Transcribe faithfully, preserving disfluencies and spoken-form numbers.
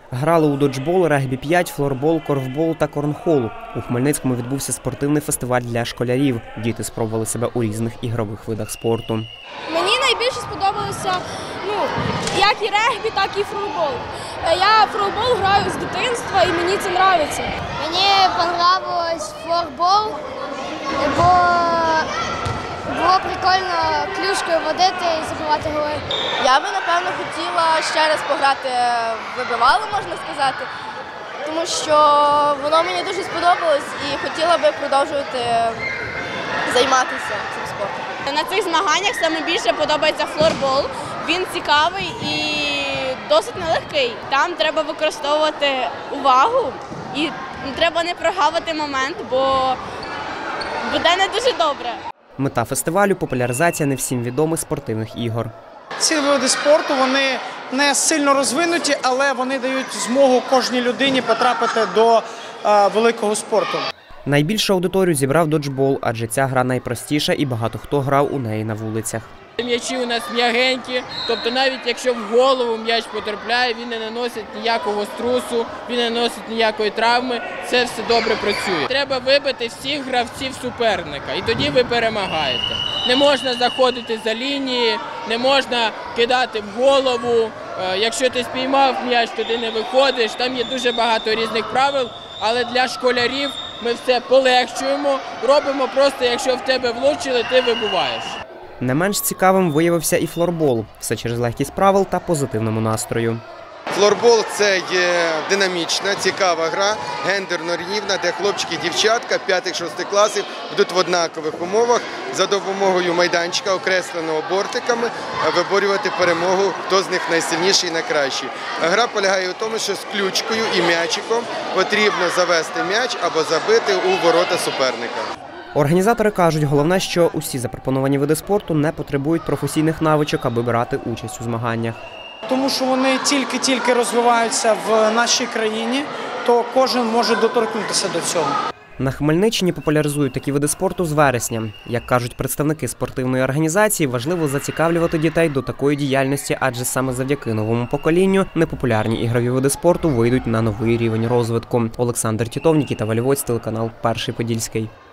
Грали у доджбол, регбі п'ять, флорбол, корфбол та корнхол. У Хмельницькому відбувся спортивний фестиваль для школярів. Діти спробували себе у різних ігрових видах спорту. Мені найбільше сподобалося, ну, як і регбі, так і флорбол. Я флорбол граю з дитинства і мені це подобається. Мені подобалось флорбол, бо було прикольно клюшкою водити і забивати голи. Я би, напевно, хотіла ще раз пограти в вибивало, можна сказати, тому що воно мені дуже сподобалось і хотіла би продовжувати займатися цим спортом. На цих змаганнях саме більше подобається флорбол. Він цікавий і досить нелегкий. Там треба використовувати увагу і треба не прогавити момент, бо буде не дуже добре. Мета фестивалю – популяризація не всім відомих спортивних ігор. Ці види спорту, вони не сильно розвинуті, але вони дають змогу кожній людині потрапити до е, великого спорту. Найбільшу аудиторію зібрав доджбол, адже ця гра найпростіша і багато хто грав у неї на вулицях. М'ячі у нас м'ягенькі, тобто навіть якщо в голову м'яч потрапляє, він не наносить ніякого струсу, він не наносить ніякої травми, це все добре працює. Треба вибити всіх гравців суперника, і тоді ви перемагаєте. Не можна заходити за лінії, не можна кидати в голову. Якщо ти спіймав м'яч, то ти не виходиш. Там є дуже багато різних правил, але для школярів ми все полегшуємо, робимо просто, якщо в тебе влучили, ти вибуваєш. Не менш цікавим виявився і флорбол. Все через легкість правил та позитивному настрою. Флорбол – це є динамічна, цікава гра, гендерно рівна, де хлопчики і дівчатка п'ятих-шостих класів будуть в однакових умовах за допомогою майданчика, окресленого бортиками, виборювати перемогу, хто з них найсильніший і найкращий. Гра полягає в тому, що з ключкою і м'ячиком потрібно завести м'яч або забити у ворота суперника. Організатори кажуть, головне, що усі запропоновані види спорту не потребують професійних навичок, аби брати участь у змаганнях. Тому що вони тільки-тільки розвиваються в нашій країні, то кожен може доторкнутися до цього. На Хмельниччині популяризують такі види спорту з вересня. Як кажуть представники спортивної організації, важливо зацікавлювати дітей до такої діяльності, адже саме завдяки новому поколінню непопулярні ігрові види спорту вийдуть на новий рівень розвитку. Олександр Тітов, Нікіта Валівоць, телеканал Перший Подільський.